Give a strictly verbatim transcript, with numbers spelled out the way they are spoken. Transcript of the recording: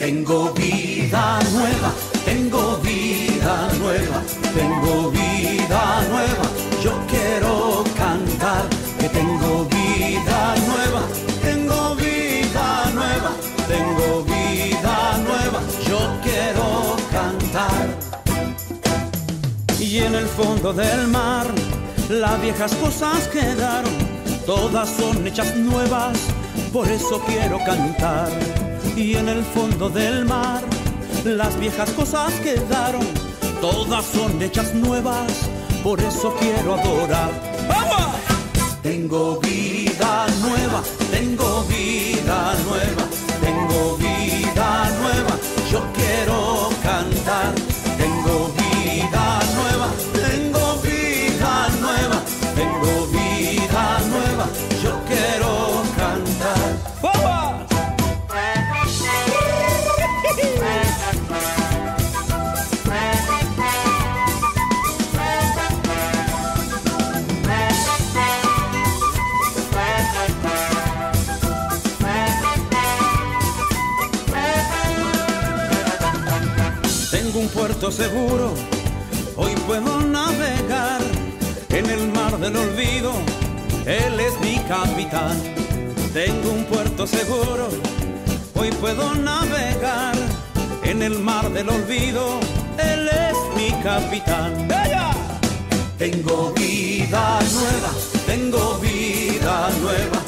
Tengo vida nueva, tengo vida nueva, tengo vida nueva. Yo quiero cantar que tengo vida nueva, tengo vida nueva, tengo vida nueva. Yo quiero cantar. Y en el fondo del mar las viejas cosas quedaron, todas son hechas nuevas, por eso quiero cantar. Y en el fondo del mar las viejas cosas quedaron, todas son hechas nuevas, por eso quiero adorar. ¡Vamos! Tengo vida nueva, tengo vida nueva, tengo vida nueva, yo quiero cantar. Tengo vida nueva, tengo vida nueva, tengo vida nueva, yo quiero cantar. ¡Vamos! Tengo un puerto seguro, hoy puedo navegar en el mar del olvido, él es mi capitán. Tengo un puerto seguro, hoy puedo navegar en el mar del olvido, él es mi capitán. ¡Ella! Tengo vida nueva, tengo vida nueva,